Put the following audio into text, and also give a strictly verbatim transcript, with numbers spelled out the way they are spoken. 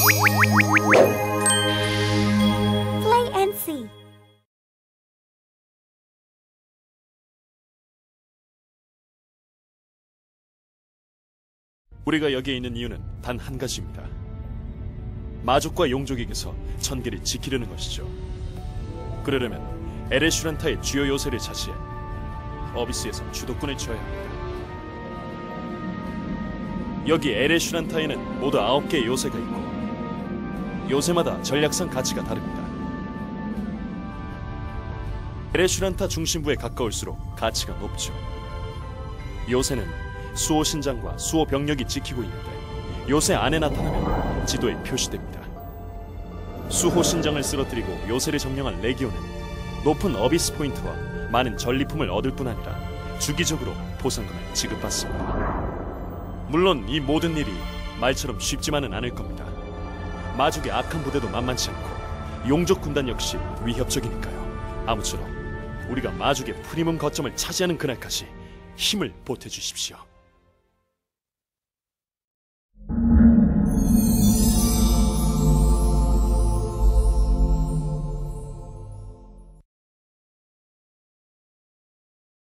Play and see. 우리가 여기에 있는 이유는 단 한 가지입니다. 마족과 용족에게서 천계를 지키려는 것이죠. 그러려면 에레슈란타의 주요 요새를 차지해 어비스에서 주도권을 쥐어야 합니다. 여기 에레슈란타에는 모두 아홉 개의 요새가 있고 요새마다 전략상 가치가 다릅니다. 에레슈란타 중심부에 가까울수록 가치가 높죠. 요새는 수호 신장과 수호 병력이 지키고 있는데 요새 안에 나타나면 지도에 표시됩니다. 수호 신장을 쓰러뜨리고 요새를 점령한 레기온은 높은 어비스 포인트와 많은 전리품을 얻을 뿐 아니라 주기적으로 보상금을 지급받습니다. 물론 이 모든 일이 말처럼 쉽지만은 않을 겁니다. 마족의 악한 부대도 만만치 않고 용족 군단 역시 위협적이니까요. 아무쪼록 우리가 마족의 프리멈 거점을 차지하는 그날까지 힘을 보태주십시오.